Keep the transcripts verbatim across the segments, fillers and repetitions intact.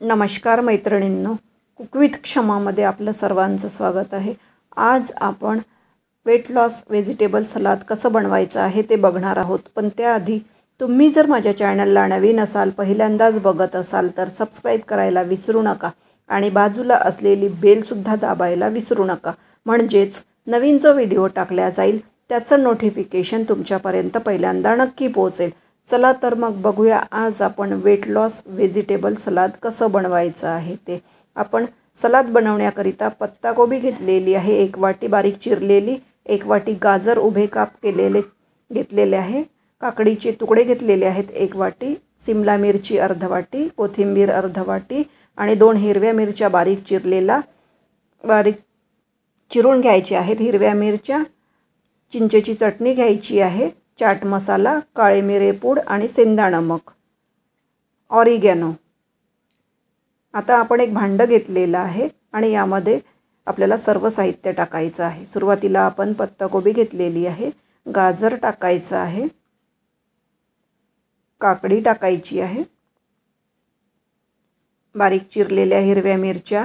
नमस्कार मैत्रिणींनो, cook with क्षमामध्ये आपलं सर्वांचं स्वागत आहे। आज आपण वेट लॉस व्हेजिटेबल सलाद कसं बनवायचं आहे ते बघणार आहोत। पण त्याआधी तुम्ही जर माझ्या चॅनलला नवीन असाल, पहिल्यांदाच बघत असाल तर सबस्क्राइब करायला विसरू नका आणि बाजूला असलेली बेल सुद्धा दाबायला विसरू नका, म्हणजेच नवीन जो व्हिडिओ टाकला जाईल त्याचं नोटिफिकेशन तुमच्यापर्यंत पहिल्यांदा नक्की पोहोचेल। चला तर मग बघूया आज आपण वेट लॉस व्हेजिटेबल सलाद कसं बनवायचं आहे ते। आपण सलाद बनवण्याकरिता पत्ताकोबी घेतलेली आहे, एक वाटी बारीक चिरलेली, एक वाटी गाजर उभे काप केलेले घेतलेले आहे, काकडीचे तुकडे घेतलेले आहेत एक वाटी, सिमला मिरची अर्ध वाटी, कोथिंबीर अर्ध वाटी आणि दोन हिरव्या मिरच्या बारीक चिरलेला बारीक चिरून घ्यायचे आहेत हिरव्या मिरच्या, चिंचेची चटणी घ्यायची आहे, चाट मसाला, काळे मिरे पूड आणि सेंधा नमक, ऑरिगॅनो। आता आपण एक भांडं घेतलेलं आहे आणि यामध्ये आपल्याला सर्व साहित्य टाकायचं आहे। सुरुवातीला आपण पत्ताकोबी घेतलेली आहे, गाजर टाकायचं आहे, काकडी टाकायची आहे, बारीक चिरलेल्या हिरव्या मिरच्या,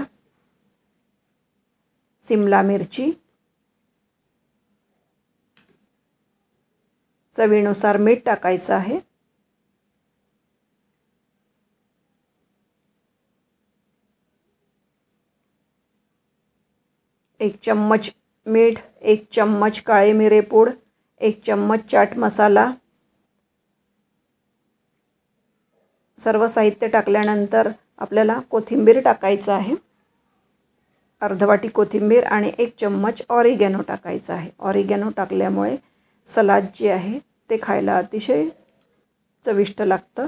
सिमला मिरची, चवीनुसार मीठ टाकायचं आहे, एक चम्मच मीठ, एक चम्मच काळे मिरे पूड, एक चम्मच चाट मसाला। सर्व साहित्य टाकल्यानंतर आपल्याला कोथिंबीर टाकायचं आहे, अर्ध वाटी कोथिंबीर आणि एक चम्मच ऑरिगॅनो टाकायचा आहे। ऑरिगॅनो टाकल्यामुळे सलाद जे आहे ते खायला अतिशय चविष्ट लागतं।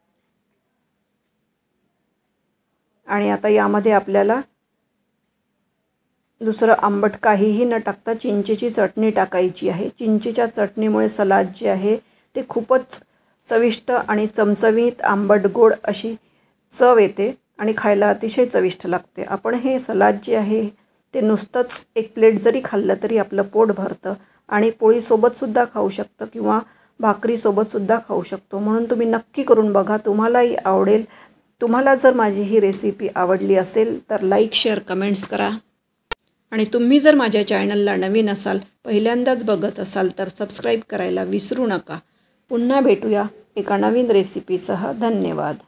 आणि आता यामध्ये आपल्याला दुसरं आंबट काहीही न टाकता चिंचेची चटणी टाकायची आहे। चिंचेच्या चटणीमुळे सलाद जे आहे ते खूपच चविष्ट आणि चमचमीत आंबट गोड अशी चव येते आणि खायला अतिशय चविष्ट लागते। आपण हे सलाद जे आहे ते नुसतंच एक प्लेट जरी खाल्लं तरी आपलं पोट भरतं आणि पोळीसोबतसुद्धा खाऊ शकतं किंवा भाकरीसोबतसुद्धा खाऊ शकतो, म्हणून तुम्ही नक्की करून बघा, तुम्हालाही आवडेल। तुम्हाला जर माझी ही रेसिपी आवडली असेल तर लाईक शेअर कमेंट्स करा आणि तुम्ही जर माझ्या चॅनलला नवीन असाल, पहिल्यांदाच बघत असाल तर सबस्क्राईब करायला विसरू नका। पुन्हा भेटूया एका नवीन रेसिपीसह। धन्यवाद।